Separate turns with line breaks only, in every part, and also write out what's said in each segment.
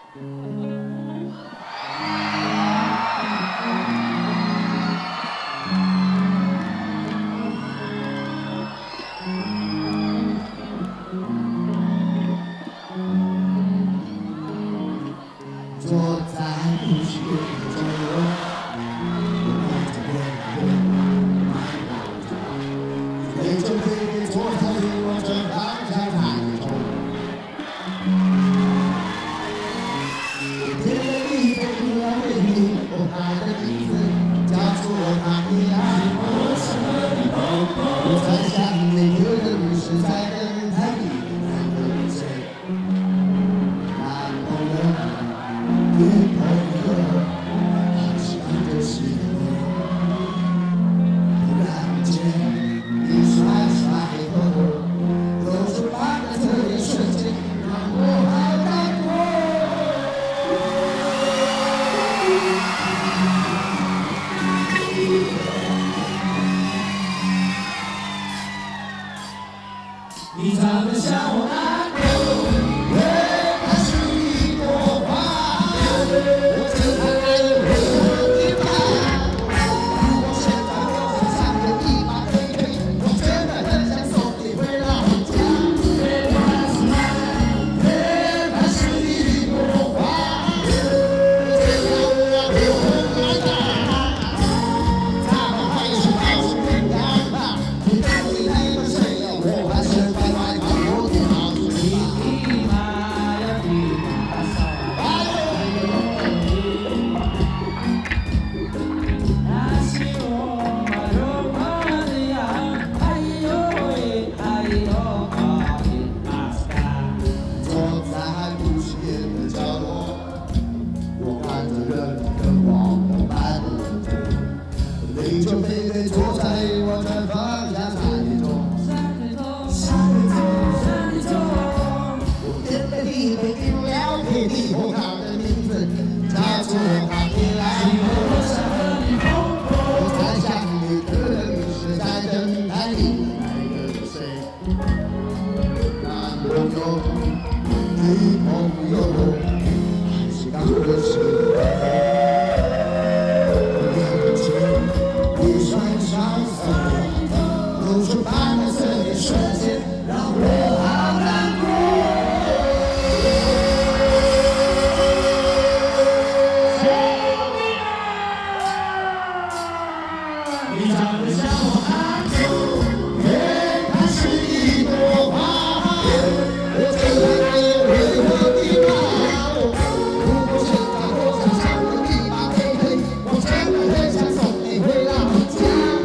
坐在不息的角落，我看着别人慢慢走，背着背坐在我这方向抬头。天的地被不了回忆，我他的名字叫做他的爱。我在想每个人是在等待你的谁？男朋友。女朋友，好像就是你。突然间，你甩甩头，露出半个侧脸，瞬间让我好难过。你长得像我难过。你就背对坐在我这方向山中，我眼泪里被定了给你我他的名字，叫做他的爱。我在想你的人是在等待你爱的谁？男朋友、女朋友，还是当个谁？露出半个侧脸，瞬间让我好难过。你长得像我爱的，原来是一朵花。我最爱有温柔的抱。如果现在我想唱的一把黑黑，我真的很想送你回老家。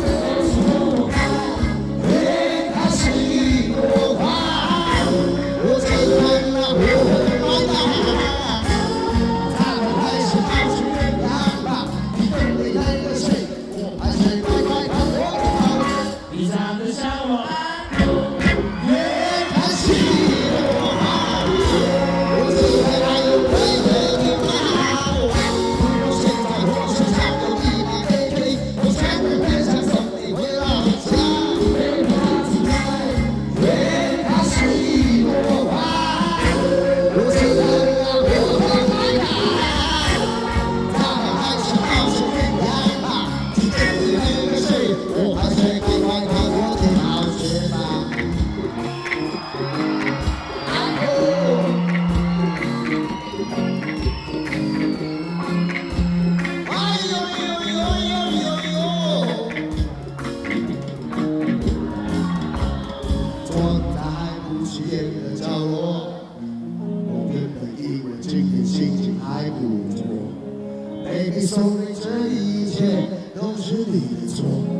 坐在不起眼的角落，我原本以为今天心情还不错，Baby sorry，这一切都是你的错。